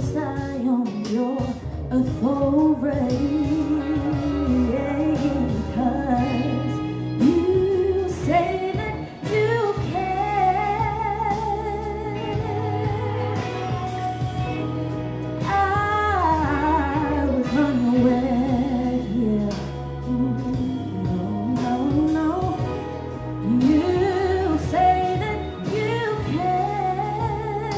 rely on your authority, 'cause you say that you can. I was unaware, yeah. No, no, no. You say that you can.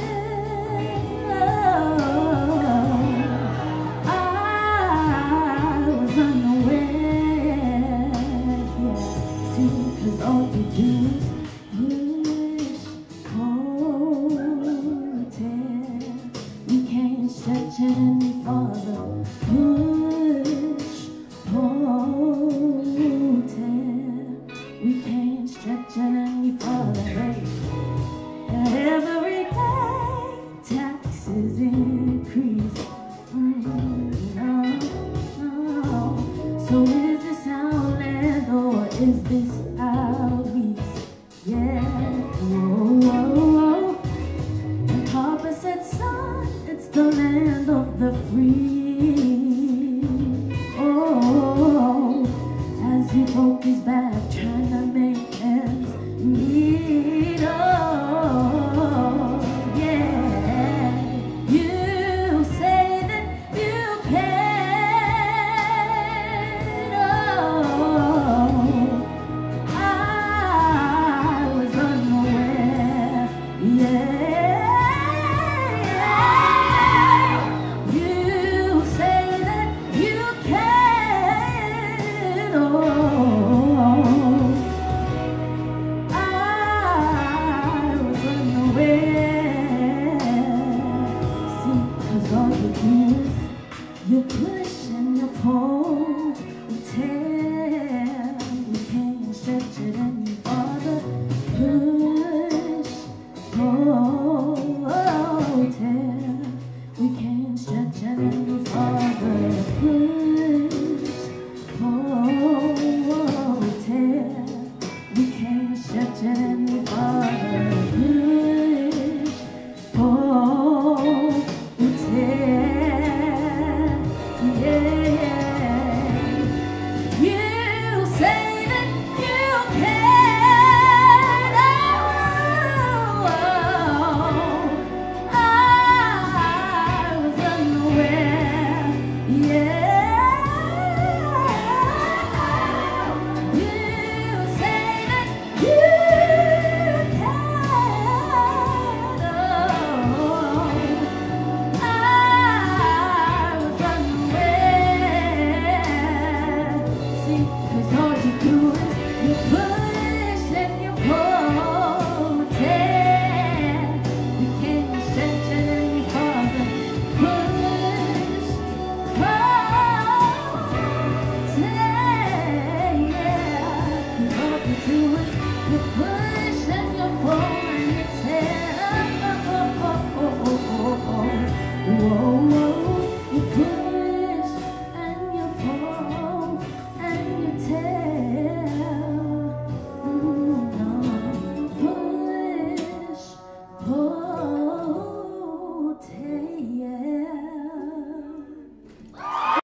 I was unaware, yeah. See, 'cause all you do is push, hold, tear. We can't stretch it any farther. Push, hold, tear. We can't stretch it any farther. Hey. Every day taxes increase. No, no. So is this our land or is this our lease? Yeah. Whoa, whoa, whoa. And Papa said, son, it's the land of the free. Oh, as he broke his back trying to make ends meet. Oh, yeah. You say that you can. Oh, I was unaware, yeah. You say that you can. Oh, I was unaware. See, 'cause all you do is you push and you pull, you tear. You can't stretch it any farther. Push, pull, tear. We can't stretch it any farther. Push, pull, tear. We can't stretch it any farther. Push, pull, tear. Yeah. You say that you can. Oh, I was unaware. Yeah. You say that you can. Oh, I was unaware. See, 'cause all you do is you push and you pull, tear. You can't stretch it any farther. Push, pull, tear, yeah. 'Cause all you do is you push.